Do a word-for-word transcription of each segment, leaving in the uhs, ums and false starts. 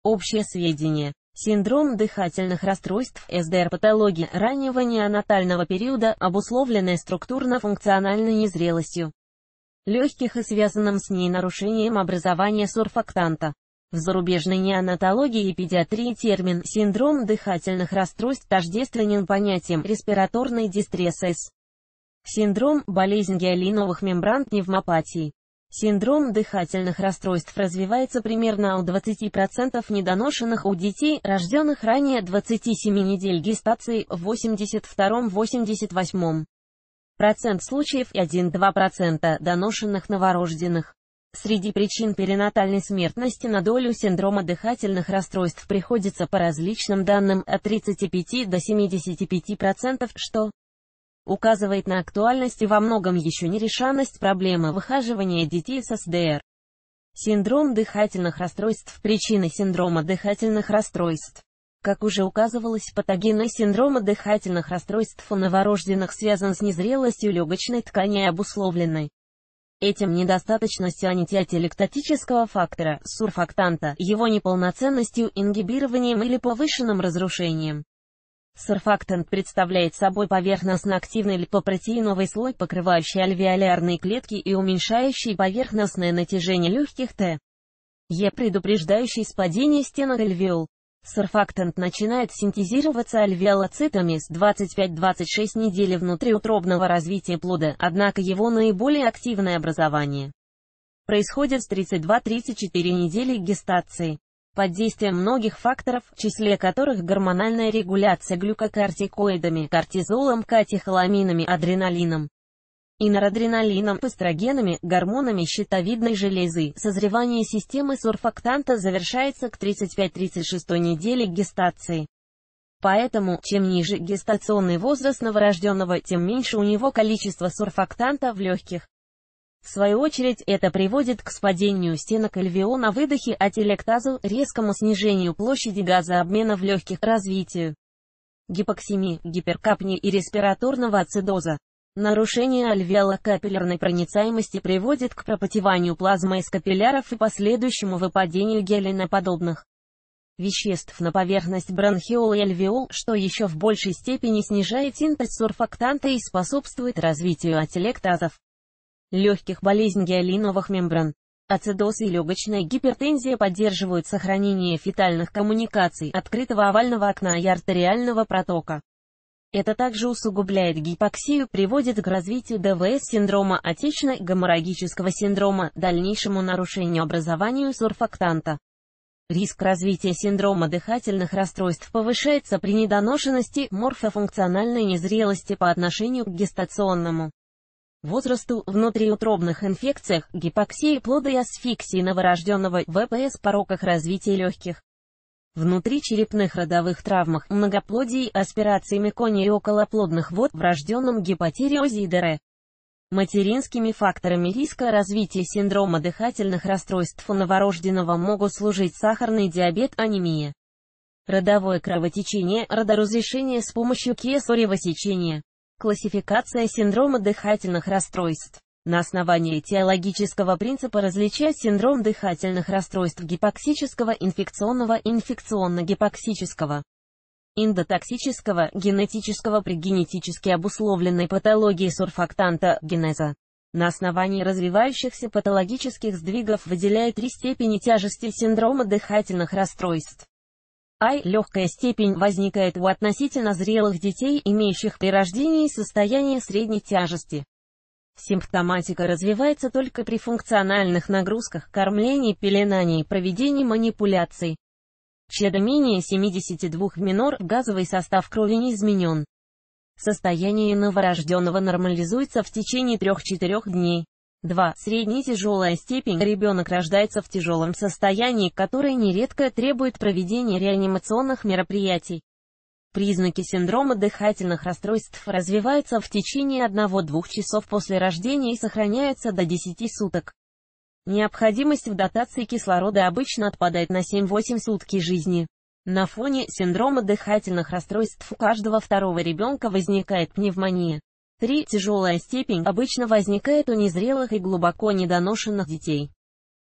Общее сведение. Синдром дыхательных расстройств, эс дэ эр, патология раннего неонатального периода, обусловленная структурно-функциональной незрелостью легких и связанным с ней нарушением образования сурфактанта. В зарубежной неонатологии и педиатрии термин «синдром дыхательных расстройств» тождественен понятием «респираторный дистресс эс». Синдром – болезнь гиалиновых мембран пневмопатии. Синдром дыхательных расстройств развивается примерно у двадцати процентов недоношенных у детей, рожденных ранее двадцати семи недель гестации, в восемьдесят втором — восемьдесят восьмом процент случаев и один-два процента доношенных новорожденных. Среди причин перинатальной смертности на долю синдрома дыхательных расстройств приходится по различным данным от тридцати пяти до семидесяти пяти процентов, что указывает на актуальность и во многом еще нерешенность проблемы выхаживания детей с эс дэ эр. Синдром дыхательных расстройств. Причины синдрома дыхательных расстройств. Как уже указывалось, патогенный синдрома дыхательных расстройств у новорожденных связан с незрелостью легочной ткани и обусловленной этим недостаточностью антиателектотического фактора, сурфактанта, его неполноценностью, ингибированием или повышенным разрушением. Сурфактант представляет собой поверхностно-активный липопротеиновый слой, покрывающий альвеолярные клетки и уменьшающий поверхностное натяжение легких Т. Е, предупреждающий спадение стенок альвеол. Сурфактант начинает синтезироваться альвеолоцитами с двадцать пять — двадцать шесть недели внутриутробного развития плода, однако его наиболее активное образование происходит с тридцать два — тридцать четыре недели гестации. Под действием многих факторов, в числе которых гормональная регуляция глюкокортикоидами, кортизолом, катехоламинами, адреналином и норадреналином, эстрогенами, гормонами щитовидной железы, созревание системы сурфактанта завершается к тридцать пятой — тридцать шестой неделе гестации. Поэтому, чем ниже гестационный возраст новорожденного, тем меньше у него количество сурфактанта в легких. В свою очередь, это приводит к спадению стенок альвеол на выдохе, ателектазу, резкому снижению площади газообмена в легких, развитию гипоксемии, гиперкапнии и респираторного ацидоза. Нарушение альвеолокапиллярной проницаемости приводит к пропотеванию плазмы из капилляров и последующему выпадению гелиноподобных веществ на поверхность бронхиол и альвеол, что еще в большей степени снижает синтез сурфактанта и способствует развитию ателектазов легких, болезнь гиалиновых мембран. Ацидоз и легочная гипертензия поддерживают сохранение фетальных коммуникаций, открытого овального окна и артериального протока. Это также усугубляет гипоксию, приводит к развитию дэ вэ эс синдрома, отечно-геморрагического синдрома, дальнейшему нарушению образованию сурфактанта. Риск развития синдрома дыхательных расстройств повышается при недоношенности, морфофункциональной незрелости по отношению к гестационному возрасту, внутриутробных инфекциях, гипоксии плода и асфиксии новорожденного, вэ пэ эс, пороках развития легких, внутричерепных родовых травмах, многоплодии, аспирации меконии и околоплодных вод, врожденном гипотиреозе и дэ эр э. Материнскими факторами риска развития синдрома дыхательных расстройств у новорожденного могут служить сахарный диабет, анемия, родовое кровотечение, родоразрешение с помощью кесарево сечения. Классификация синдрома дыхательных расстройств. На основании этиологического принципа различать синдром дыхательных расстройств гипоксического, инфекционного, инфекционно-гипоксического, эндотоксического, генетического при генетически обусловленной патологии сурфактанта, генеза. На основании развивающихся патологических сдвигов выделяют три степени тяжести синдрома дыхательных расстройств. А. Легкая степень возникает у относительно зрелых детей, имеющих при рождении состояние средней тяжести. Симптоматика развивается только при функциональных нагрузках, кормлении, пеленании, проведении манипуляций. ЧД менее семидесяти двух, минор, газовый состав крови не изменен. Состояние новорожденного нормализуется в течение трёх-четырёх дней. два. Средне тяжелая степень. Ребенок рождается в тяжелом состоянии, которое нередко требует проведения реанимационных мероприятий. Признаки синдрома дыхательных расстройств развиваются в течение одного-двух часов после рождения и сохраняются до десяти суток. Необходимость в дотации кислорода обычно отпадает на семь-восемь сутки жизни. На фоне синдрома дыхательных расстройств у каждого второго ребенка возникает пневмония. три. Тяжелая степень обычно возникает у незрелых и глубоко недоношенных детей.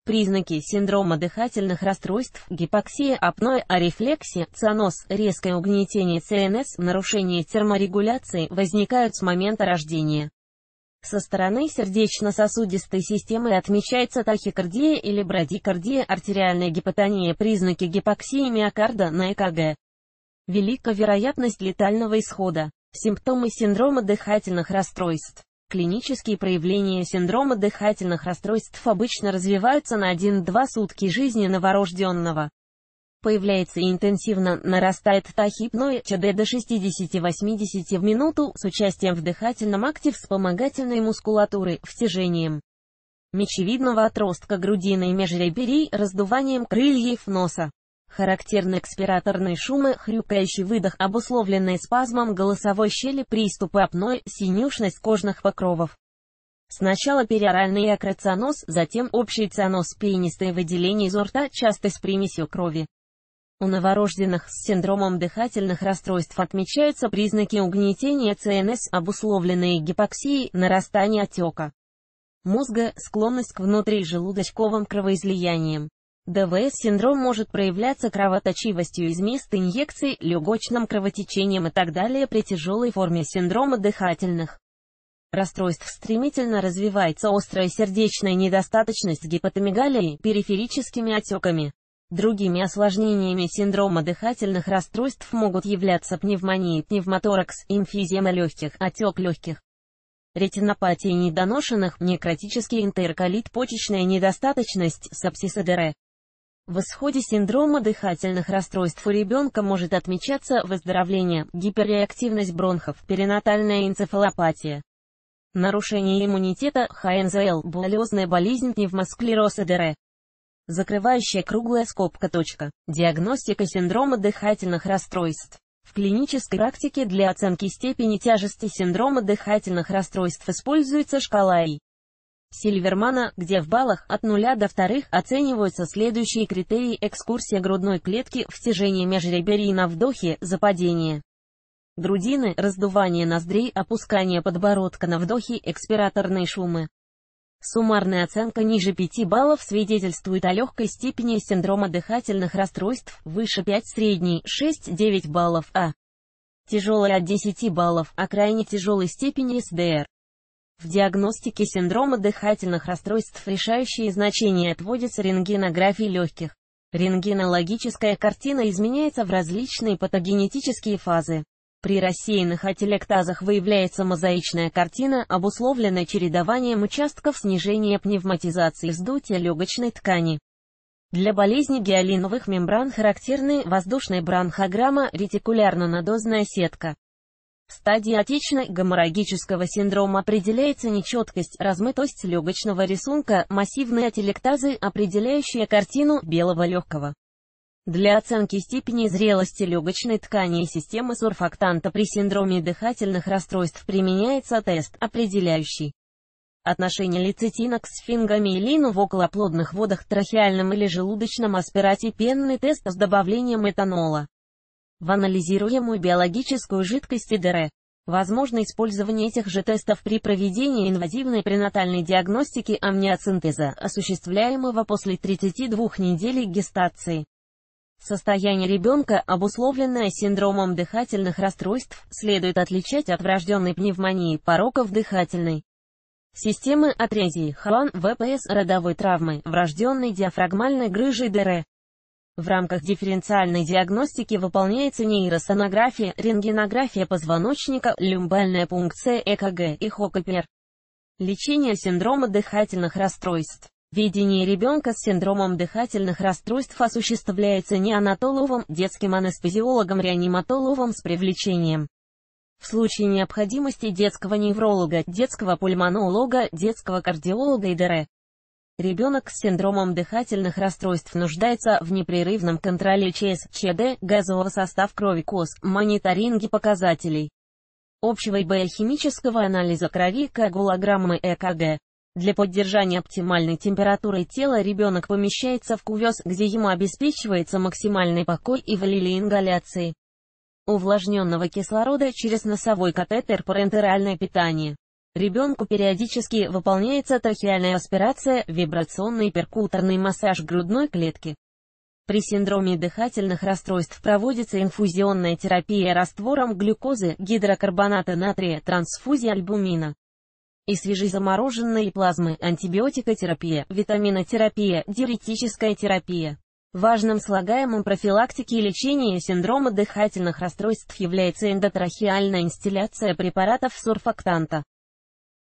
Признаки синдрома дыхательных расстройств: гипоксия, апноэ, арефлексия, цианоз, резкое угнетение ЦНС, нарушение терморегуляции возникают с момента рождения. Со стороны сердечно-сосудистой системы отмечается тахикардия или брадикардия, артериальная гипотония, признаки гипоксии миокарда на ЭКГ. Велика вероятность летального исхода. Симптомы синдрома дыхательных расстройств. Клинические проявления синдрома дыхательных расстройств обычно развиваются на один-два сутки жизни новорожденного. Появляется и интенсивно нарастает тахипноэ ЧД до шестидесяти-восьмидесяти в минуту с участием в дыхательном акте вспомогательной мускулатуры, втяжением мечевидного отростка грудины и межреберий, раздуванием крыльев носа. Характерны экспираторные шумы, хрюкающий выдох, обусловленный спазмом голосовой щели, приступы апноэ, синюшность кожных покровов. Сначала периоральный акроцианоз, затем общий цианоз, пенистые выделения изо рта, часто с примесью крови. У новорожденных с синдромом дыхательных расстройств отмечаются признаки угнетения ЦНС, обусловленные гипоксией, нарастание отека мозга, склонность к внутрижелудочковым кровоизлияниям. ДВС-синдром может проявляться кровоточивостью из мест инъекций, легочным кровотечением и так далее. При тяжелой форме синдрома дыхательных расстройств стремительно развивается острая сердечная недостаточность с гипотомегалией, периферическими отеками. Другими осложнениями синдрома дыхательных расстройств могут являться пневмония, пневмоторакс, эмфизема легких, отек легких, ретинопатия недоношенных, некротический энтероколит, почечная недостаточность, сепсис и ДР. В исходе синдрома дыхательных расстройств у ребенка может отмечаться выздоровление, гиперреактивность бронхов, перинатальная энцефалопатия, нарушение иммунитета, ХНЗЛ, буллозная болезнь, пневмосклероз и ДР. Закрывающая круглая скобка. Точка. Диагностика синдрома дыхательных расстройств. В клинической практике для оценки степени тяжести синдрома дыхательных расстройств используется шкала И. Сильвермана, где в баллах от нуля до вторых оцениваются следующие критерии: экскурсия грудной клетки, втяжение межреберий на вдохе, западение грудины, раздувание ноздрей, опускание подбородка на вдохе, экспираторные шумы. Суммарная оценка ниже пяти баллов свидетельствует о легкой степени синдрома дыхательных расстройств, выше пять средний, шесть-девять баллов, а тяжелая от десяти баллов, а крайне тяжелой степени СДР. В диагностике синдрома дыхательных расстройств решающее значение отводится рентгенографии легких. Рентгенологическая картина изменяется в различные патогенетические фазы. При рассеянных ателектазах выявляется мозаичная картина, обусловленная чередованием участков снижения пневматизации вздутия легочной ткани. Для болезни гиалиновых мембран характерны воздушная бронхограмма, ретикулярно-нодозная сетка. В стадии отечно-геморрагического синдрома определяется нечеткость, размытость легочного рисунка, массивные ателектазы, определяющие картину белого легкого. Для оценки степени зрелости легочной ткани и системы сурфактанта при синдроме дыхательных расстройств применяется тест, определяющий отношение лецитина к сфингомиелину в околоплодных водах, трахеальном или желудочном аспирате, пенный тест с добавлением этанола в анализируемую биологическую жидкость и ДР. Возможно использование этих же тестов при проведении инвазивной пренатальной диагностики амниоцентеза, осуществляемого после тридцати двух недель гестации. Состояние ребенка, обусловленное синдромом дыхательных расстройств, следует отличать от врожденной пневмонии, пороков дыхательной системы, атрезии, ХАВАН, ВПС, родовой травмы, врожденной диафрагмальной грыжи ДР. В рамках дифференциальной диагностики выполняется нейросонография, рентгенография позвоночника, люмбальная пункция, ЭКГ, эхокопер. Лечение синдрома дыхательных расстройств. Ведение ребенка с синдромом дыхательных расстройств осуществляется неонатологом, детским анестезиологом, реаниматологом с привлечением, в случае необходимости, детского невролога, детского пульмонолога, детского кардиолога и ДР. Ребенок с синдромом дыхательных расстройств нуждается в непрерывном контроле ЧС, ЧД, газового состава крови, КОС, мониторинге показателей общего и биохимического анализа крови, коагулограммы, ЭКГ. Для поддержания оптимальной температуры тела ребенок помещается в кувёз, где ему обеспечивается максимальный покой и валилий-ингаляции увлажненного кислорода через носовой катетер, парентеральное питание. Ребенку периодически выполняется трахеальная аспирация, вибрационный и перкуторный массаж грудной клетки. При синдроме дыхательных расстройств проводится инфузионная терапия раствором глюкозы, гидрокарбоната натрия, трансфузия альбумина и свежезамороженной плазмы, антибиотикотерапия, витаминотерапия, диуретическая терапия. Важным слагаемым профилактики и лечения синдрома дыхательных расстройств является эндотрахеальная инстилляция препаратов сурфактанта.